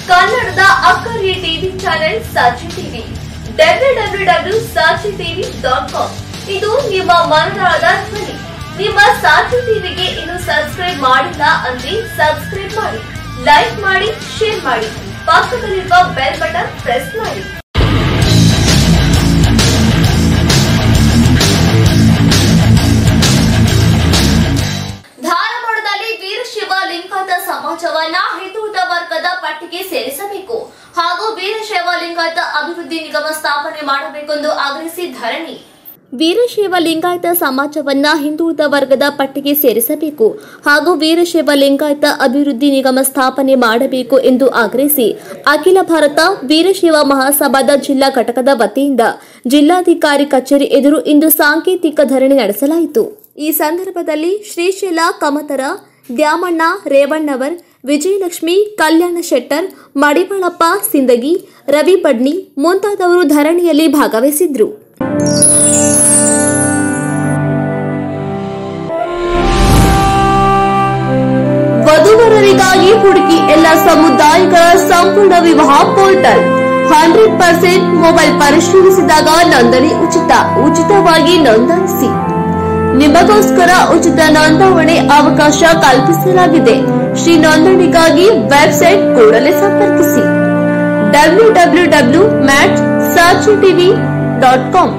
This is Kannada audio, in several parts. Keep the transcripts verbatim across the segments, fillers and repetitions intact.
ಕನ್ನಡದ ಅಕ್ಕರೆ TV channel Sakshi TV W W W Sakshi TV dot com ಇದು ನಿಮ್ಮ ಮನದಾಳದ ಧ್ವನಿ. ನಿಮ್ಮ ಸಾಕ್ಷಿ ಟಿವಿಗೆ ಇನ್ನು ಸಬ್ಸ್ಕ್ರೈಬ್ ಮಾಡಿಲ್ಲ ಅಂದ್ರೆ ಸಬ್ಸ್ಕ್ರೈಬ್ ಮಾಡಿ, ಲೈಕ್ ಮಾಡಿ, ಶೇರ್ ಮಾಡಿ, ಪಕ್ಕದಲ್ಲಿರುವ ಬೆಲ್ ಬಟನ್ ಪ್ರೆಸ್ ಮಾಡಿ. ಧಾರವಾಡದಲ್ಲಿ ವೀರಶೈವ ಲಿಂಗಾಯತ ಸಮಾಜವನ್ನ ಹಿಂದುಳಿದ ವರ್ಗದ ಪಟ್ಟಿಗೆ ಸೇರಿಸಬೇಕು ಹಾಗೂ ವೀರಶೈವ ಲಿಂಗಾಯತ ಅಭಿವೃದ್ಧಿ ನಿಗಮ ಸ್ಥಾಪನೆ ಮಾಡಬೇಕೆಂದು ಆಗ್ರಹಿಸಿ ಧರಣಿ. ವೀರಶೈವ ಲಿಂಗಾಯತ ಸಮಾಜವನ್ನ ಹಿಂದುಳಿದ ವರ್ಗದ ಪಟ್ಟಿಗೆ ಸೇರಿಸಬೇಕು ಹಾಗೂ ವೀರಶೈವ ಲಿಂಗಾಯತ ಅಭಿವೃದ್ಧಿ ನಿಗಮ ಸ್ಥಾಪನೆ ಮಾಡಬೇಕು ಎಂದು ಆಗ್ರಹಿಸಿ ಅಖಿಲ ಭಾರತ ವೀರಶೈವ ಮಹಾಸಭಾದ ಜಿಲ್ಲಾ ಘಟಕದ ವತಿಯಿಂದ ಜಿಲ್ಲಾಧಿಕಾರಿ ಕಚೇರಿ ಎದುರು ಇಂದು ಸಾಂಕೇತಿಕ ಧರಣಿ ನಡೆಸಲಾಯಿತು. ಈ ಸಂದರ್ಭದಲ್ಲಿ ಶ್ರೀಶೈಲ ಕಮತರ, ದ್ಯಾಮಣ್ಣ ರೇವಣ್ಣವರ್, ವಿಜಯಲಕ್ಷ್ಮಿ, ಕಲ್ಯಾಣ ಶೆಟ್ಟರ್, ಮಡಿವಾಳಪ್ಪ ಸಿಂದಗಿ, ರವಿ ಬಡ್ನಿ ಮುಂತಾದವರು ಧರಣಿಯಲ್ಲಿ ಭಾಗವಹಿಸಿದ್ರು. ವಧುವರರಿಗಾಗಿ ಹುಡುಕಿ ಎಲ್ಲ ಸಮುದಾಯಗಳ ಸಂಪೂರ್ಣ ವಿವಾಹ ಪೋರ್ಟಲ್ ಹಂಡ್ರೆಡ್ ಪರ್ಸೆಂಟ್ ಮೊಬೈಲ್ ಪರಿಶೀಲಿಸಿದಾಗ ನೋಂದಣಿ ಉಚಿತ. ಉಚಿತವಾಗಿ ನೋಂದಾಯಿಸಿ. ನಿಮಗೋಸ್ಕರ ಉಚಿತ ನೋಂದಾವಣೆ ಅವಕಾಶ ಕಲ್ಪಿಸಲಾಗಿದೆ. ಶ್ರೀ ನೋಂದಣಿಗಾಗಿ ವೆಬ್ಸೈಟ್ ಕೂಡಲೇ ಸಂಪರ್ಕಿಸಿ W W W mat Sakshi TV dot com.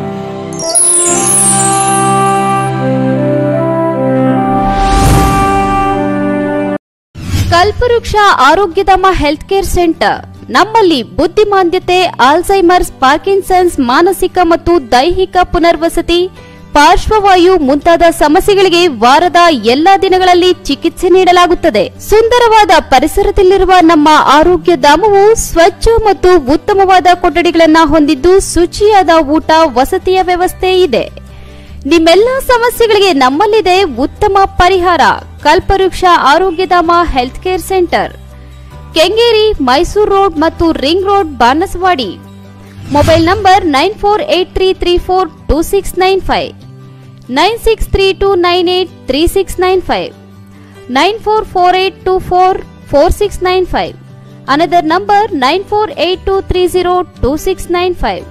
Kalpavriksha Arogyadhama health care centre. ನಮ್ಮಲ್ಲಿ ಬುದ್ಧಿಮಾಂದ್ಯತೆ, ಆಲ್ಝೈಮರ್ಸ್, ಪಾರ್ಕಿನ್ಸನ್ಸ್, ಮಾನಸಿಕ ಮತ್ತು ದೈಹಿಕ ಪುನರ್ವಸತಿ, ಪಾರ್ಶ್ವವಾಯು ಮುಂತಾದ ಸಮಸ್ಯೆಗಳಿಗೆ ವಾರದ ಎಲ್ಲಾ ದಿನಗಳಲ್ಲಿ ಚಿಕಿತ್ಸೆ ನೀಡಲಾಗುತ್ತದೆ. ಸುಂದರವಾದ ಪರಿಸರದಲ್ಲಿರುವ ನಮ್ಮ ಆರೋಗ್ಯ ಧಾಮವು ಸ್ವಚ್ಛ ಮತ್ತು ಉತ್ತಮವಾದ ಕೊಠಡಿಗಳನ್ನು ಹೊಂದಿದ್ದು ಶುಚಿಯಾದ ಊಟ, ವಸತಿಯ ವ್ಯವಸ್ಥೆ ಇದೆ. ನಿಮ್ಮೆಲ್ಲ ಸಮಸ್ಯೆಗಳಿಗೆ ನಮ್ಮಲ್ಲಿದೆ ಉತ್ತಮ ಪರಿಹಾರ. Kalpavriksha Arogyadhama health care centre, Kengeri, Mysore road ಮತ್ತು ring road, Banaswadi. Mobile number nine four eight three three four two six nine five, nine six three two nine eight three six nine five, nine four four eight two four four six nine five. Another number nine four eight two three zero two six nine five.